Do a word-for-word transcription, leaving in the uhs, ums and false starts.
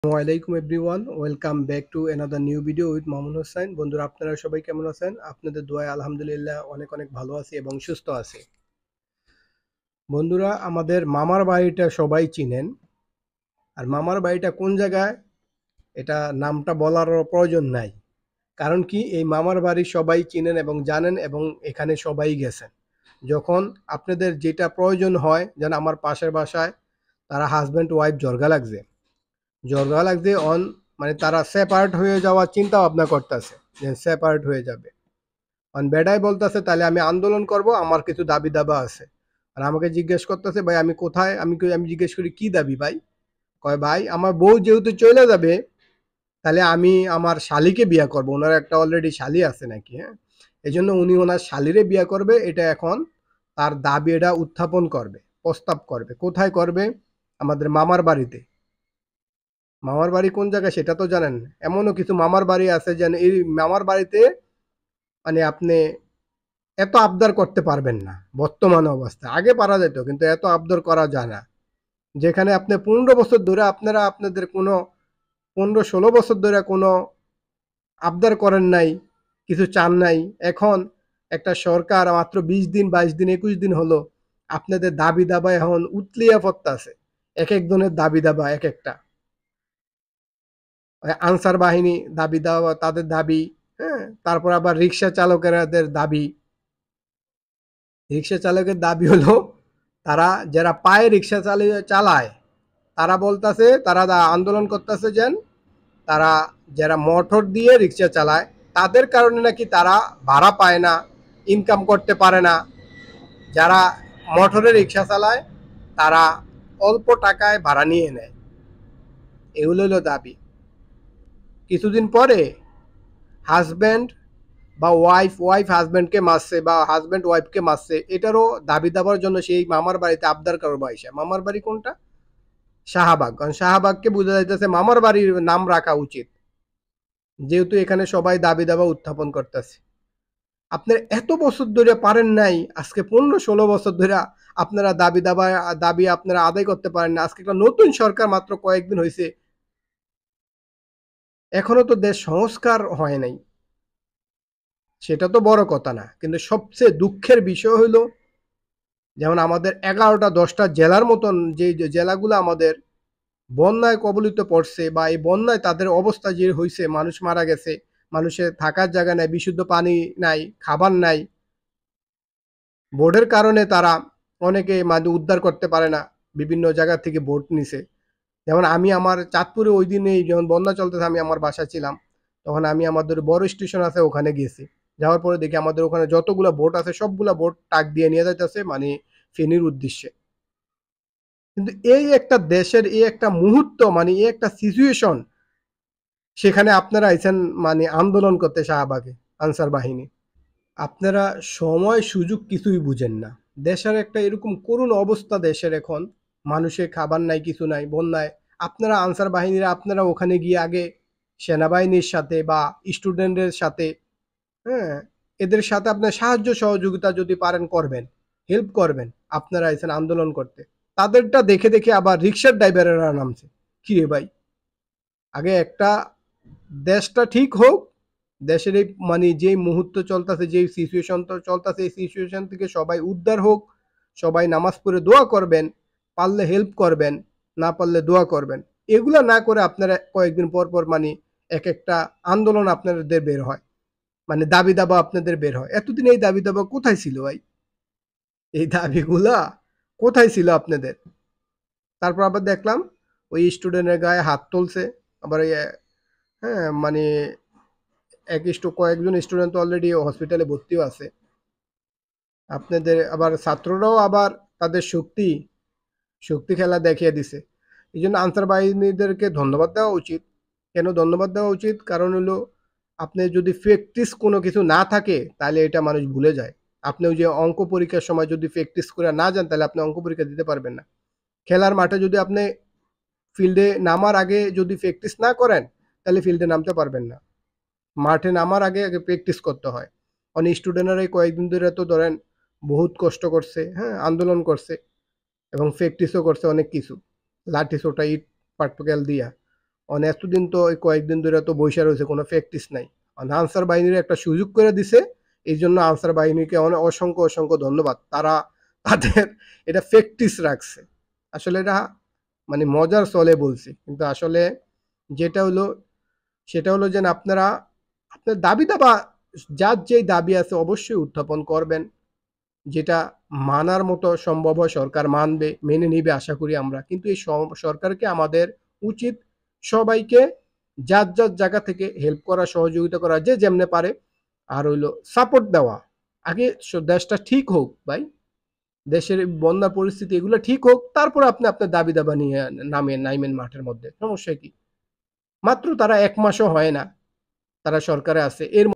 আসসালামাইকুম everyone, welcome back to another new video with Mamun Hossain. বন্ধুরা, আপনারা সবাই কেমন আছেন? আপনাদের দোয়ায় আলহামদুলিল্লাহ অনেক অনেক ভালো আছি এবং সুস্থ আছি। বন্ধুরা, আমাদের মামার বাড়িটা সবাই চিনেন। আর মামার বাড়িটা কোন জায়গায় এটা নামটা বলার প্রয়োজন নাই। কারণ কি, এই মামার বাড়ি সবাই চিনেন এবং জানেন এবং এখানে সবাই গেছেন। যখন আপনাদের যেটা প্রয়োজন হয়, যেন আমার পাশের বাসায় তারা হাজব্যান্ড ওয়াইফ ঝগড়া লাগছে ঝগড়া লাগছে অন মানে তারা সেপারেট হয়ে যাওয়ার চিন্তা ভাবনা করতেছে যে সেপারেট হয়ে যাবে। অন বেডাই বলতেছে তাহলে আমি আন্দোলন করব, আমার কিছু দাবি দাবা আছে। আর আমাকে জিজ্ঞেস করতেছে, ভাই আমি কোথায়, আমি কই- আমি জিজ্ঞেস করি কি দাবি ভাই? কয় ভাই আমার বউ যেহেতু চলে যাবে, তাহলে আমি আমার শালিকে বিয়ে করব। ওনার একটা অলরেডি শালি আছে নাকি, হ্যাঁ। এই জন্য উনি ওনার শালিরে বিয়ে করবে। এটা এখন তার দাবি, এটা উত্থাপন করবে, প্রস্তাব করবে। কোথায় করবে? আমাদের মামার বাড়িতে। মামার বাড়ি কোন জায়গায় সেটা তো জানেন। এমনও কিছু মামার বাড়ি আছে যেন এই মামার বাড়িতে মানে আপনি এত আবদার করতে পারবেন না বর্তমান অবস্থায়। আগে পারা যেত, কিন্তু এত আবদার করা যায় না। যেখানে আপনি পনেরো বছর ধরে আপনারা আপনাদের কোনো পনেরো ষোলো বছর ধরে কোনো আবদার করেন নাই, কিছু চান নাই। এখন একটা সরকার মাত্র বিশ দিন বাইশ দিন একুশ দিন হলো, আপনাদের দাবি দাবা এখন উতলিয়া পড়তাছে। এক একজনের দাবি দাবা এক একটা। আনসার বাহিনী দাবি দেওয়া তাদের দাবি, হ্যাঁ। তারপর আবার রিক্সা চালকেরাদের দাবি। রিক্সা চালকের দাবি হলো, তারা যারা পায়ে রিক্সা চালিয়ে চালায় তারা বলতেছে, তারা দা- আন্দোলন করতেছে যেন তারা যারা মোটর দিয়ে রিক্সা চালায় তাদের কারণে নাকি তারা ভাড়া পায় না, ইনকাম করতে পারে না। যারা মোটরে রিক্সা চালায় তারা অল্প টাকায় ভাড়া নিয়ে নেয়। এগুলো হলো দাবি। কিছুদিন পরে হাজব্যান্ড বা ওয়াইফ ওয়াইফ হাজব্যান্ডকে মারছে বা হাজব্যান্ড ওয়াইফকে মারছে, এটারও দাবি দাবার জন্য সেই মামার বাড়িতে আবদার করবো আইসা। মামার বাড়ি কোনটা? শাহবাগ। কারণ শাহবাগকে বোঝা যাইতেছে মামার বাড়ির নাম রাখা উচিত, যেহেতু এখানে সবাই দাবি দাবা উত্থাপন করতেছে। আপনার এত বছর ধরে পারেন নাই, আজকে পনেরো ষোলো বছর ধরে আপনারা দাবি দাবা দাবি আপনারা আদায় করতে পারেন না। আজকে একটা নতুন সরকার মাত্র কয়েকদিন হয়েছে, এখনো তো দেশ সংস্কার হয় নাই। সেটা তো বড় কথা না, কিন্তু সবচেয়ে দুঃখের বিষয় হলো, যেমন আমাদের এগারোটা দশটা জেলার মতন যে যে জেলাগুলো আমাদের বন্যায় কবলিত পড়ছে, বা এই বন্যায় তাদের অবস্থা যে হয়েছে, মানুষ মারা গেছে, মানুষের থাকার জায়গা নাই, বিশুদ্ধ পানি নাই, খাবার নাই। বোর্ডের কারণে তারা অনেকে মানে উদ্ধার করতে পারে না, বিভিন্ন জায়গা থেকে বোট নিছে। যেমন আমি আমার চাঁদপুরে ওই দিনে যখন বন্যা চলতেছে, আমি আমার বাসা ছিলাম, তখন আমি আমাদের বড় স্টেশন আছে ওখানে গেছি। যাওয়ার পরে দেখি আমাদের ওখানে যতগুলা বোট আছে সবগুলা বোট টাক দিয়ে নিয়ে যাইতেছে মানে ফেনীর উদ্দেশ্যে। কিন্তু এই একটা দেশের এই একটা মুহূর্ত, মানে এই একটা সিচুয়েশন, সেখানে আপনারা আইছেন মানে আন্দোলন করতে শাহবাগে, আনসার বাহিনী। আপনারা সময় সুযোগ কিছুই বুঝেন না। দেশের একটা এরকম করুণ অবস্থা, দেশের এখন মানুষের খাবার নাই, কিছু নাই, বন্যায়। আপনারা আনসার বাহিনীরা আপনারা ওখানে গিয়ে আগে সেনাবাহিনীর সাথে বা স্টুডেন্টের সাথে, হ্যাঁ, এদের সাথে আপনার সাহায্য সহযোগিতা যদি পারেন করবেন, হেল্প করবেন। আপনারা আইছেন আন্দোলন করতে, তাদেরটা দেখে দেখে আবার রিক্সার ড্রাইভারেরা নামছে। কি রে ভাই, আগে একটা দেশটা ঠিক হোক, দেশের এই মানে যেই মুহূর্ত চলতেছে, যেই সিচুয়েশন তো চলতেছে, এই সিচুয়েশন থেকে সবাই উদ্ধার হোক। সবাই নামাজ পড়ে দোয়া করবেন, পারলে হেল্প করবেন, না পারলে দোয়া করবেন। এগুলা না করে আপনারা কয়েকদিন পর পর মানে এক একটা আন্দোলন আপনাদের বের হয়, মানে দাবি দাবা আপনাদের বের হয়। এতদিন এই দাবি দাবা কোথায় ছিল ভাই? এই দাবিগুলা কোথায় ছিল আপনাদের? তারপর আবার দেখলাম ওই স্টুডেন্টের গায়ে হাত তুলছে। আবার এই, হ্যাঁ, মানে এক স্টু কয়েকজন স্টুডেন্ট তো অলরেডি হসপিটালে ভর্তিও আছে। আপনাদের আবার ছাত্ররাও আবার তাদের শক্তি শক্তি খেলা দেখিয়ে দিছে। এই জন্য আনসার বাহিনীদেরকে ধন্যবাদ দেওয়া উচিত। কেন ধন্যবাদ দেওয়া উচিত? কারণ হলো, আপনি যদি প্র্যাকটিস কোনো কিছু না থাকে তাহলে এটা মানুষ ভুলে যায়। আপনি ওই যে অঙ্ক পরীক্ষার সময় যদি প্র্যাকটিস করে না যান, তাহলে আপনি অঙ্ক পরীক্ষা দিতে পারবেন না। খেলার মাঠে যদি আপনি ফিল্ডে নামার আগে যদি প্র্যাকটিস না করেন, তাহলে ফিল্ডে নামতে পারবেন না। মাঠে নামার আগে আগে প্র্যাকটিস করতে হয়। অনেক স্টুডেন্টরা এই কয়েকদিন ধরে তো ধরেন বহুত কষ্ট করছে, হ্যাঁ, আন্দোলন করছে এবং প্র্যাকটিসও করছে অনেক কিছু, লাঠি সোটা ইট পাটকেল দিয়া অন এতদিন তো এই কয়েকদিন ধরে তো বইসা রয়েছে, কোনো প্র্যাকটিস নাই। অন আনসার বাহিনীর একটা সুযোগ করে দিছে। এই জন্য আনসার বাহিনীকে অনে অসংখ্য, অসংখ্য ধন্যবাদ। তারা তাদের এটা প্র্যাকটিস রাখছে। আসলে এটা মানে মজার ছলে বলছি। কিন্তু আসলে যেটা হলো সেটা হলো যে আপনারা আপনার দাবি দাবা যার যেই দাবি আছে অবশ্যই উত্থাপন করবেন। যেটা মানার মতো সম্ভব হয় সরকার মানবে, মেনে নিবে আশা করি আমরা। কিন্তু এই স সরকারকে আমাদের উচিত সবাইকে যার, যার জায়গা থেকে হেল্প করা, সহযোগিতা করা যে যেমনে পারে। আর হইলো সাপোর্ট দেওয়া। আগে স দেশটা ঠিক হোক ভাই। দেশের বন্যা পরিস্থিতি এগুলো ঠিক হোক। তারপর আপনি আপনার দাবি দাবা নিয়ে নামেন নাইমেন মাঠের মধ্যে। সমস্যা কি? মাত্র তারা এক মাসও হয় না। তারা সরকারে আছে। এর